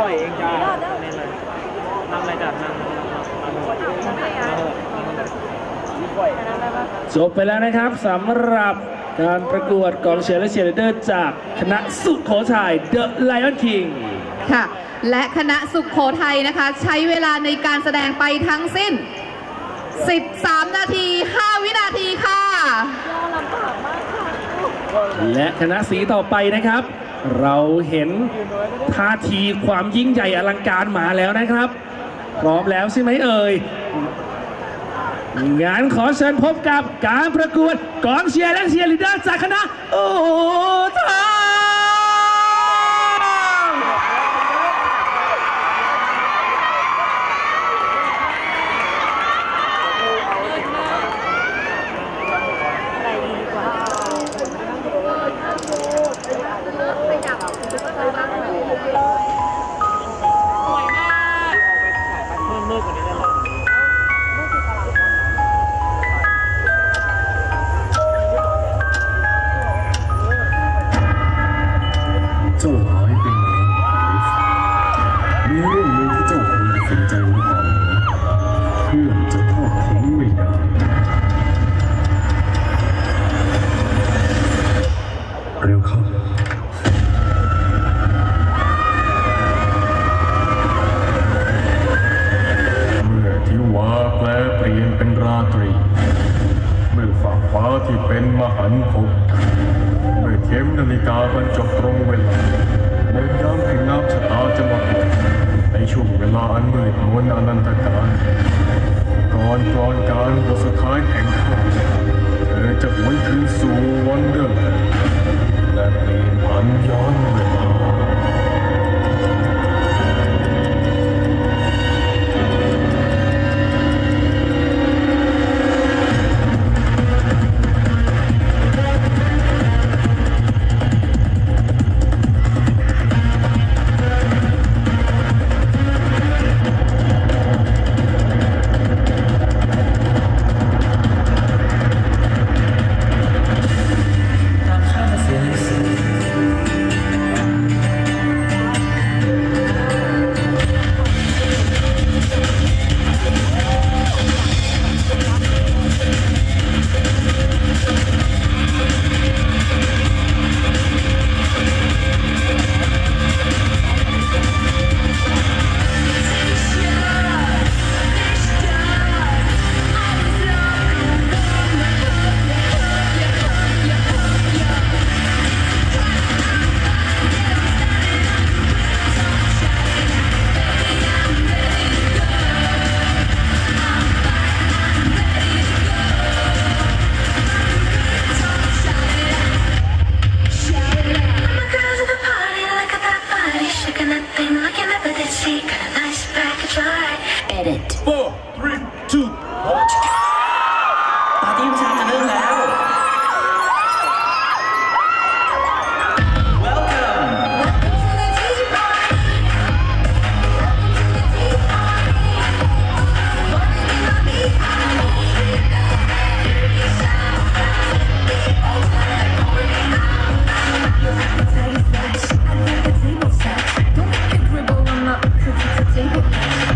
อยเองจ้านี่เลยนั่งอะไรจ้ะนั่งจบไปแล้วนะครับสำหรับการประกวดกองเชียร์และเชียร์ลีดเดอร์จากคณะสุโขทัย The Lion King ค่ะและคณะสุโขทัยนะคะใช้เวลาในการแสดงไปทั้งสิ้น13 นาที 5 วินาทีค่ะและคณะสีต่อไปนะครับเราเห็นท่าทีความยิ่งใหญ่อลังการมาแล้วนะครับพร้อมแล้วใช่ไหมเอ่ยงานขอเชิญพบกับการประกวดกองเชียร์และเชียร์ลีดเดอร์จากคณะโอทาเจ้าหายไปนานมีเรื่องหนึ่งที่เจ้าคงจะสนใจไว้ก่อนเพื่อนจะทอดทิ้งไม่ได้เร็วเข้าเมื่อทิวาแปลเปลี่ยนเป็นราตรีเมื่อฝั่งฟ้าที่เป็นมหันต์ภพเมื่อเข็มนาฬิกาบรรจบตรงเวลาเมื่อยามแห่งน้ำชะตาจะมาถึงในช่วงเวลาอันมืดมนอนันตการก่อนการบทสุดท้ายแห่งข้าเธอจะหวนคืนสู่วันเดอร์และเปลี่ยนผันย้อนเวลา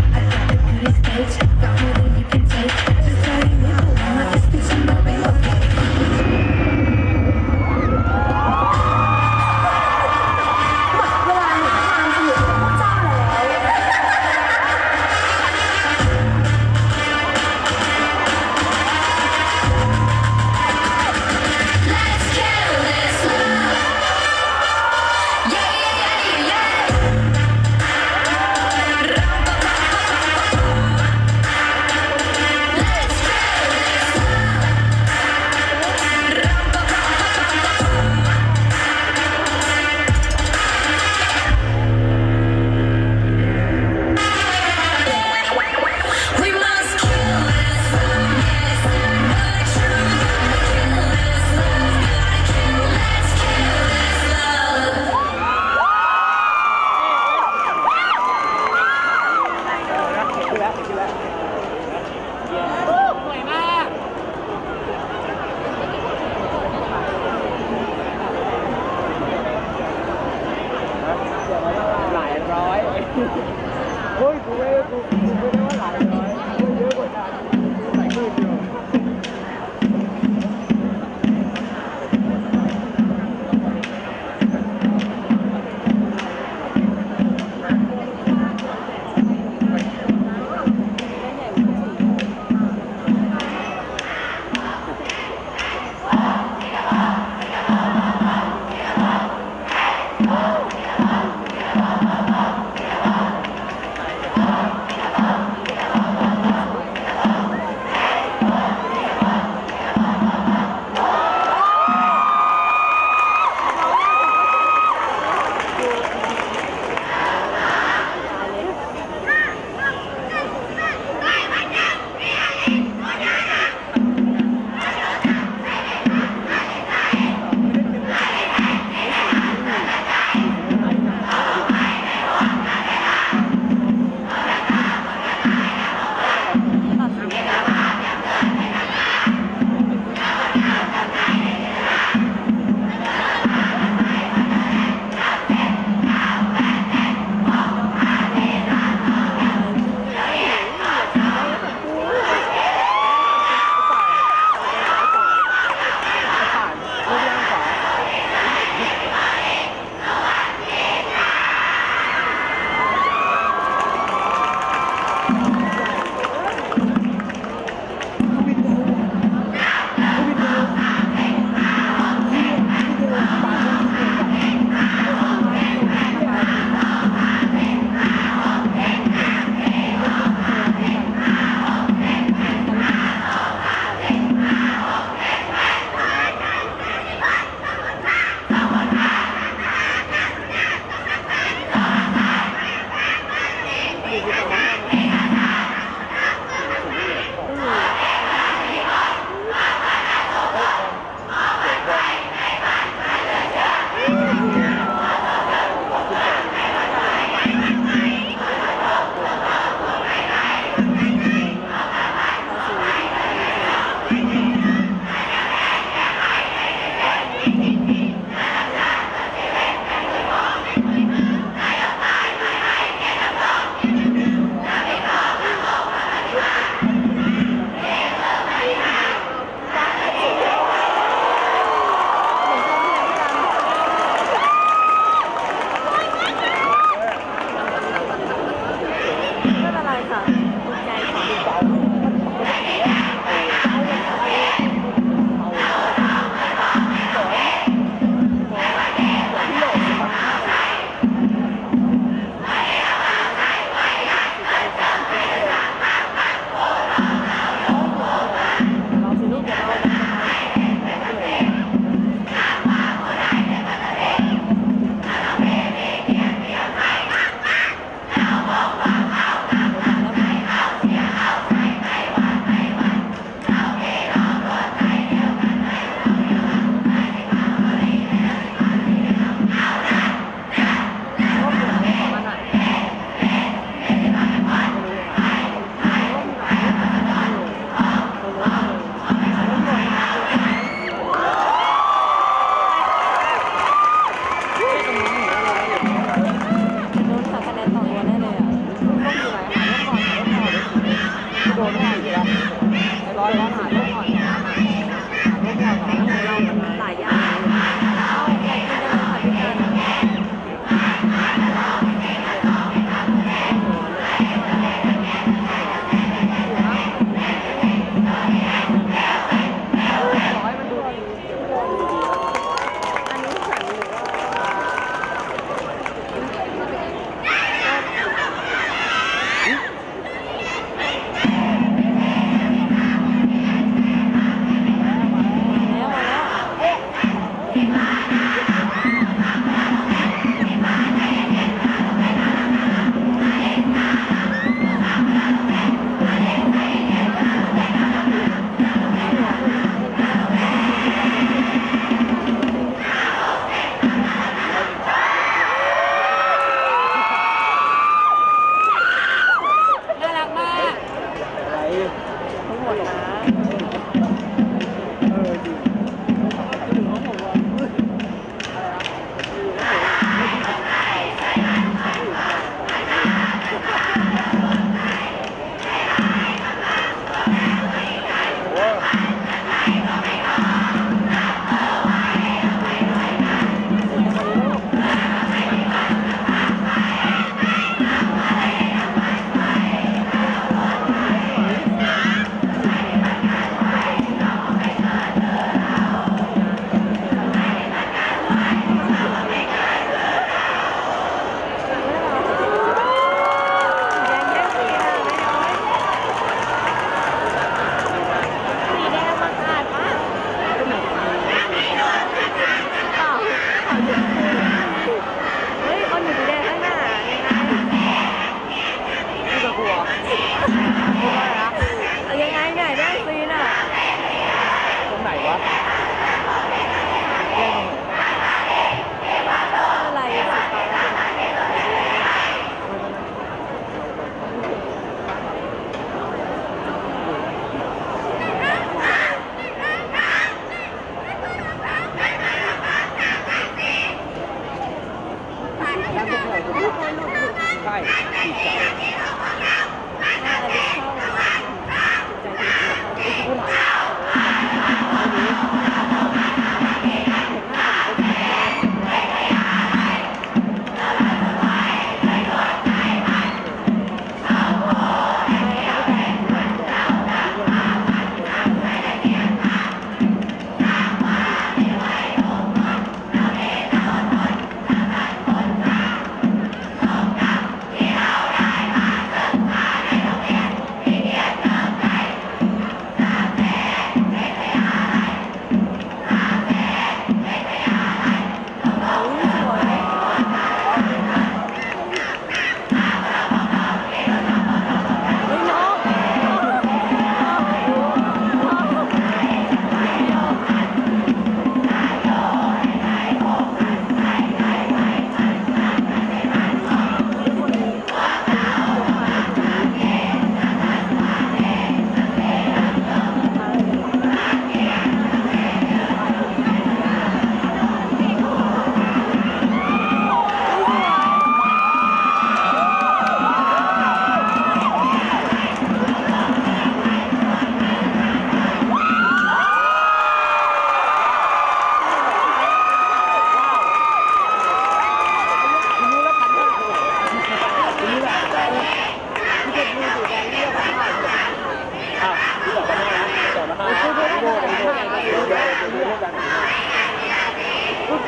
Got more than you can take. Just tell you now, I'm not just bitching, but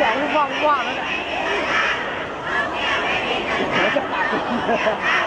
ว่างๆนั่นแหละ